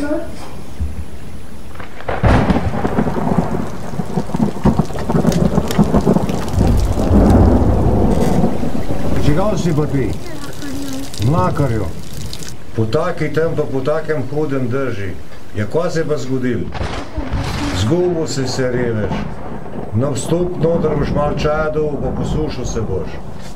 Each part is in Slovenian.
Čigav si pa ti? Mlakarjo. Po taki tem pa po takem hudem drži. Ja, kaj se je pa zgodil? Zgubil si se, revež. Na vstop noter boš malo čaja dol, pa posušil se boš.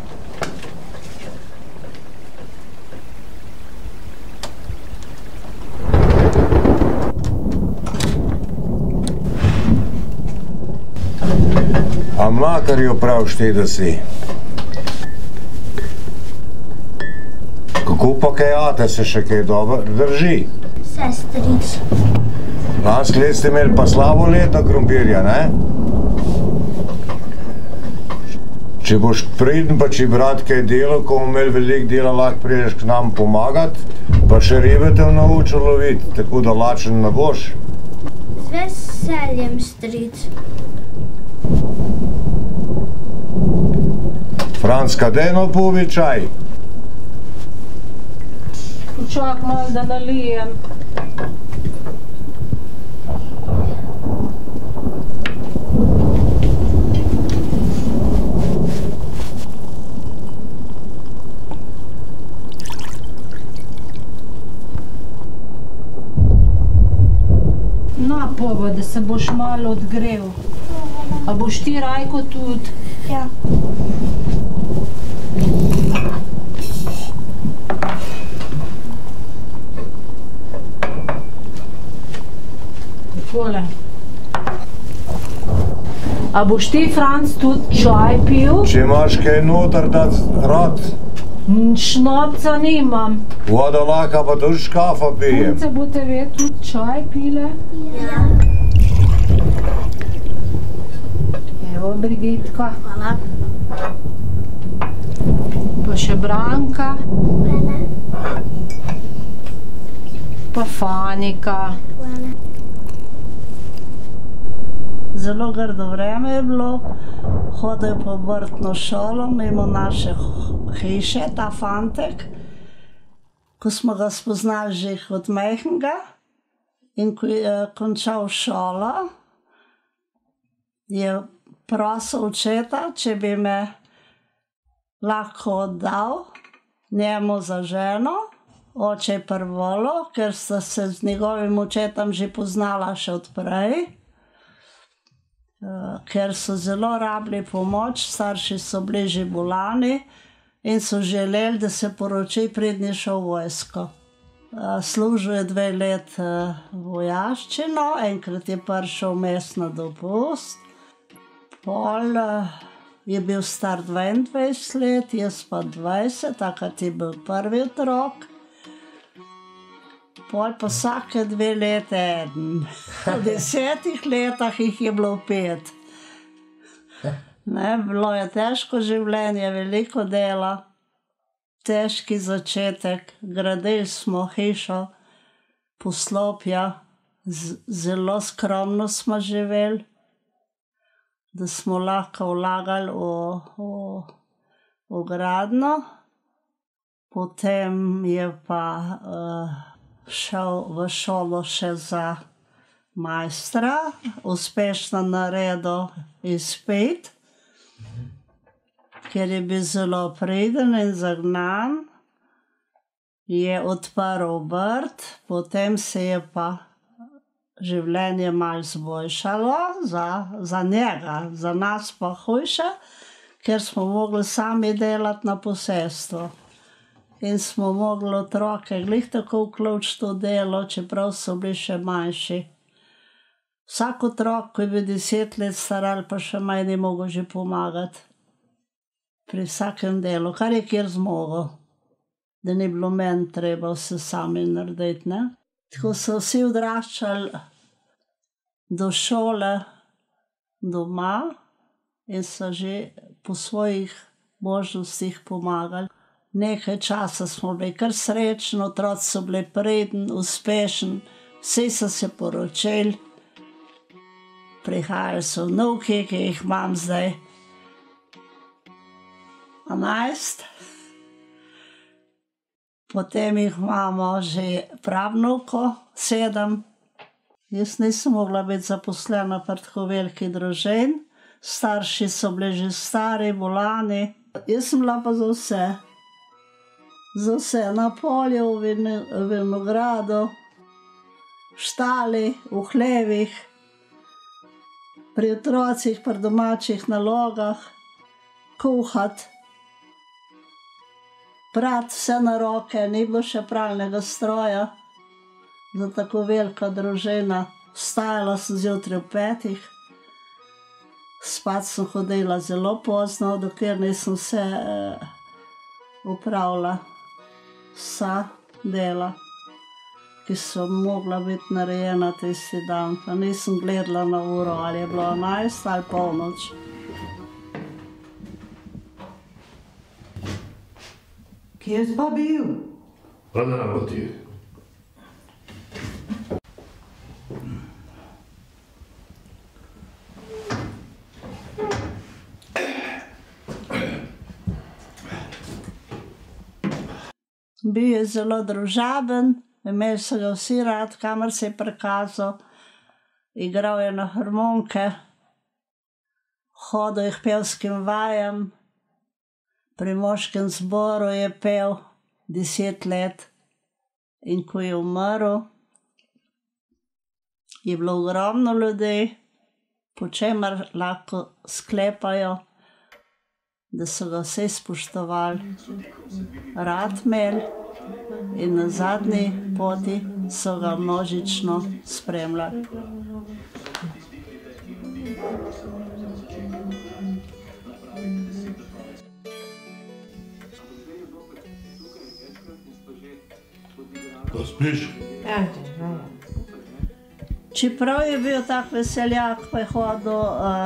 A mlakarjo praviš ti, da si? Kako pa kaj ate se še kaj dobro drži? Sestrič. Lansko let ste imeli pa slabo leto krompirja, ne? Če boš priden pa če brat kaj delo, ko bomo imeli veliko dela, lahko prideš k nam pomagat, pa še ribe te naučil loviti, tako da lačen ne boš. Z veseljem, stric. Franc, kadaj napovi čaj? Počak malo, da nalijem. Napova, da se boš malo odgrel. A boš ti, Rajko, tudi? Ja. Takole. A boš ti, Franc, tudi čaj pil? Če imaš kaj noter dati rad. Šnopca nimam. Voda lahko pa tudi škafa pijem. Punce, boste ve tudi čaj pile? Ja. Evo, Brigitka. Hvala. Pa še Branka. Hvala. Pa Fanika. Hvala. Zelo grdo vreme je bilo, hodil po vrtno šolo mimo naše hiše, ta fantek. Ko smo ga spoznali že od majhnega in ko je končal šolo, je prosil očeta, če bi me lahko oddal njemu za ženo. Oče je privolil, ker sta se z njegovim očetom že poznala še od prej. Ker so zelo rabili pomoč, starši so bili že bolani in so želeli, da se poroči, preden je šel v vojsko. Služil je 2 leta vojaščino, enkrat je prišel vmes na dopust. Pol je bil star 22 let, jaz pa 20, takrat je bil prvi otrok. Pol pa vsake 2 leta eden. V 10 letih jih je bilo 5. Bilo je težko življenje, veliko dela, težki začetek. Gradili smo hišo, poslopja, zelo skromno smo živeli, da smo lahko vlagali v gradnjo. Potem je pa šel v šolo še za majstra, uspešno naredil izpit, ker je bil zelo priden in zagnan. Je odprl obrt, potem se je pa življenje malo zboljšalo za njega, za nas pa hujše, ker smo mogli sami delati na posestvu. In smo mogli otroke glih tako vključiti v delo, čeprav so bili še manjši. Vsak otrok, ko je bil 10 let star ali pa še manj, ni mogel že pomagati. Pri vsakem delu, kar je kjer zmogel. Da ni bilo meni treba vse sami narediti, ne. Tako so vsi odraščali do šole doma in so že po svojih možnostih pomagali. Nekaj časa smo bili kar srečni, otroci so bili pridni, uspešni, vsi so se poročili. Prihajali so vnuki, ki jih imam zdaj 11. Potem jih imamo že pravnuko, 7. Jaz nisem mogla biti zaposlena pri tako veliki družini. Starši so bili že stari, bolani. Jaz sem bila pa za vse. Za vse, na polju, v vinogradu, v štali, v hlevih, pri otrocih, pri domačih nalogah, kuhati, prati vse na roke, ni bilo še pralnega stroja. Za tako velika družina. Vstajala sem zjutraj ob 5. Spat sem hodila zelo pozno, dokler nisem vse opravila. Vsa dela, ki so mogla biti narejena tisti dan. Pa nisem gledala na uro, ali je bilo 11 ali polnoč. Kje si pa bil? Pa na poti. Bil je zelo družaben, imeli so ga vsi rad, kamor se je prikazal. Igral je na harmonike, hodil je k pevskim vajam, pri moškem zboru je pel 10 let. In ko je umrl, je bilo ogromno ljudi, po čemer lahko sklepajo, da so ga vsi spoštovali, rad imeli in na zadnji poti so ga množično spremljali. Da spiš? Čeprav je bil tak veseljak, pa je hodil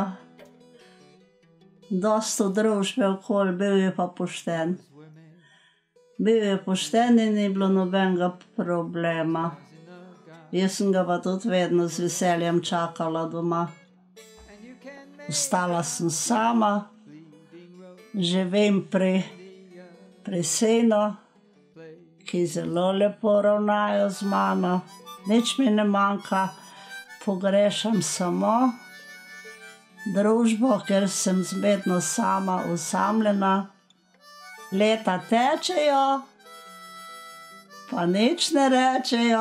dosti v družbe okoli, bil je pa pošten. Bil je pošten in ni bilo nobenega problema. Jaz sem ga pa tudi vedno z veseljem čakala doma. Ostala sem sama, živim pri sinu, ki zelo lepo ravnajo z mano. Nič mi ne manjka, pogrešam samo družbo, ker sem vedno sama, osamljena. Leta tečejo, pa nič ne rečejo.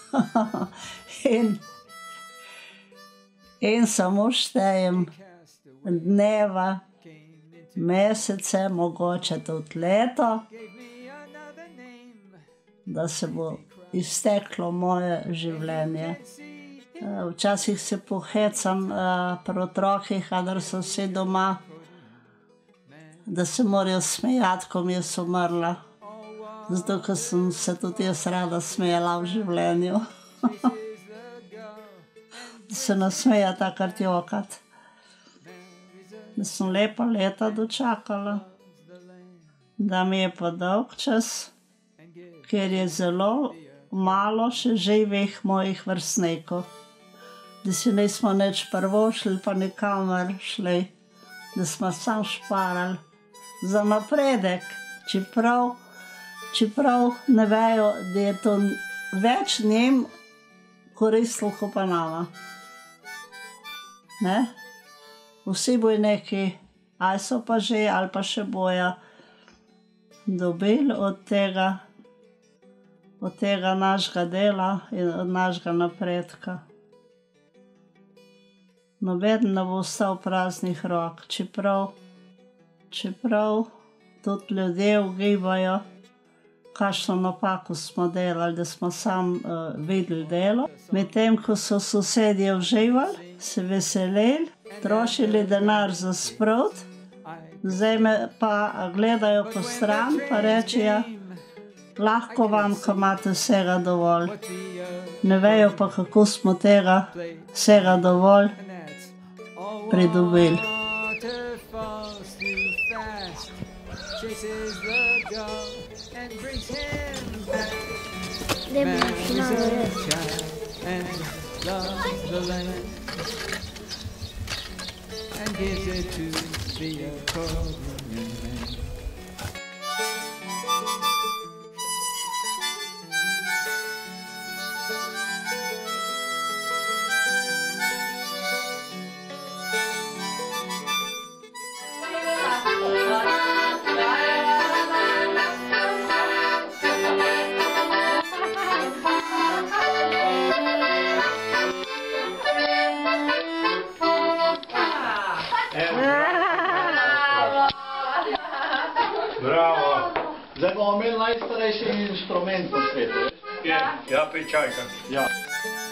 In samo štejem dneva, mesece, mogoče tudi leto, da se bo izteklo moje življenje. Včasih se pohecam pri otrokih, kadar so vsi doma, da se morajo smejati, ko mi jaz umrla. Zato, ker sem se tudi jaz rada smejala v življenju. Da se nasmeja takrat jokat. Da sem lepa leta dočakala. Da mi je pa dolg čas, ker je zelo malo še živih mojih vrstnikov. Da si nismo nič privoščili, pa nikamor šli. Da smo samo šparali za napredek, čeprav ne vejo, da je to več njim koristilo, kot pa nama. Ne? Vsi bojo neki, ali so pa že, ali pa še bojo dobili od tega našega dela in od našega napredka. Nobeden ne bo ostal praznih rok, čeprav tudi ljudje ugibajo, kakšno napako smo delali, da smo sam videli delo. Medtem ko so sosedje uživali, se veselili, trošili denar za sprot, zdaj me pa gledajo po stran, pa rečejo, lahko vam, ko imate vsega dovolj. Ne vejo pa, kako smo tega vsega dovolj pridobili. Zdaj bomo imeli najstarejši inštrument na svetu. Ja, pečajka. Ja.